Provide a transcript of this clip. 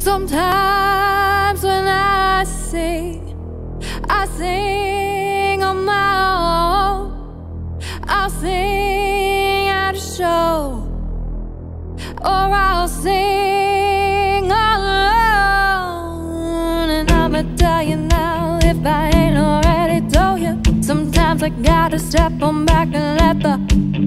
Sometimes when I sing on my own. I'll sing at a show, or I'll sing alone. And I'ma tell you now, if I ain't already told you, sometimes I gotta step on back and let the